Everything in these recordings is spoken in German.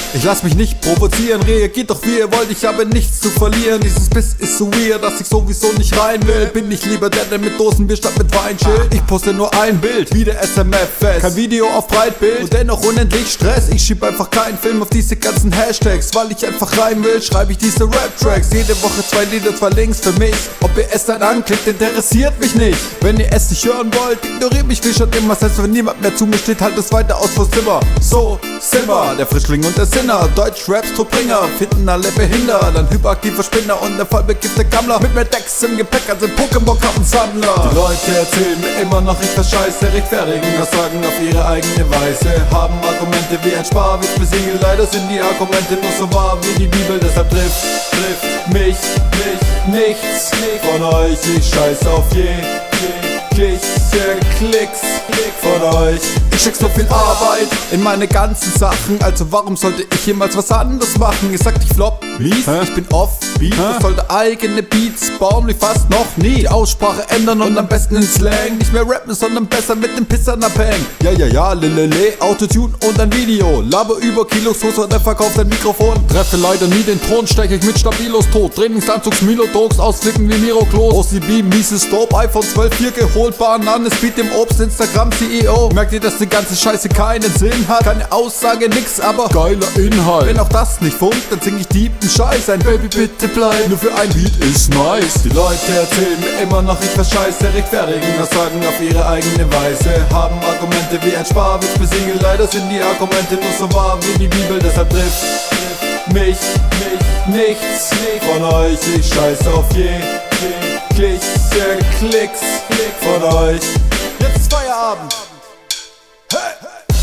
Ich lass mich nicht provozieren, reagiert doch wie ihr wollt, ich habe nichts zu verlieren. Dieses Biss ist so weird, dass ich sowieso nicht rein will. Bin ich lieber der mit Dosenbier statt mit Weinschild. Ich poste nur ein Bild, wie der SMF-Fest. Kein Video auf Breitbild und dennoch unendlich Stress. Ich schieb einfach keinen Film auf diese ganzen Hashtags. Weil ich einfach rein will, schreibe ich diese Rap-Tracks. Jede Woche 2 Lieder, 2 Links für mich. Ob ihr es dann anklickt, interessiert mich nicht. Wenn ihr es nicht hören wollt, ignoriert mich wie schon immer. Selbst wenn niemand mehr zu mir steht, halt es weiter aus vors Zimmer. So, Simmer, der Frischling und der Sinner. Deutsch-Raps Todbringer, finden alle behindert. Ein hyperaktiver Spinner und ein vollbegiftete Gammler. Mit mehr Decks im Gepäck als ein Pokémon-Kartensammler. Die Leute erzählen mir immer noch, ich verscheiße. Rechtfertigen das Sagen auf ihre eigene Weise. Haben Argumente wie ein Sparwitz besiegelt. Leider sind die Argumente nur so wahr wie die Bibel. Deshalb trifft mich nichts von euch. Ich scheiß auf jegliche Klicks von euch. Ich steck so viel Arbeit in meine ganzen Sachen. Also warum sollte ich jemals was anderes machen? Ihr sagt, ich flop Beats, ich bin off-beat. Ich sollte eigene Beats bauen wie fast noch nie. Die Aussprache ändern und am besten in Slang. Nicht mehr rappen, sondern besser mit dem Pissern abhängen. Ja, lelele, Autotune und ein Video. Laber über Kilos, Hose oder verkauft ein Mikrofon. Treffe leider nie den Thron, steche ich mit Stabilos tot. Trainingsanzugs, Milo-Dogs, ausflippen wie Miro-Klos. OCB, mieses Dope, iPhone 12, 4 geholt, Bananen, Speed im Obst, Instagram, CEO. Merkt ihr, dass die ganze Scheiße keinen Sinn hat? Keine Aussage, nix, aber geiler Inhalt. Wenn auch das nicht funkt, dann sing ich tiefen Scheiß. Ein Baby, bitte bleib, nur für ein Beat ist nice. Die Leute erzählen mir immer noch, ich verscheiße. Rechtfertigen das Sagen auf ihre eigene Weise. Haben Argumente wie ein Sparwitz besiegelt. Leider sind die Argumente nur so wahr wie die Bibel. Deshalb trifft mich nichts von euch. Ich scheiß auf jegliche Klicks von euch. Jetzt ist Feierabend. Hey!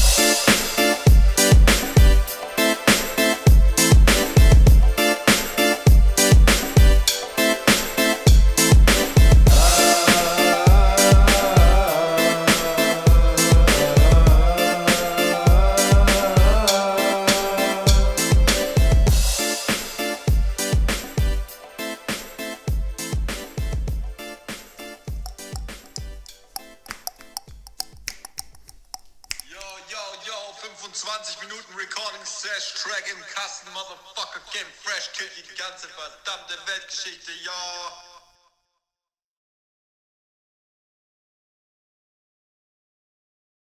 Yo, 25 Minuten Recording Sesh, Track im Kasten, Motherfucker, Game Fresh, killt die ganze verdammte Weltgeschichte, yo.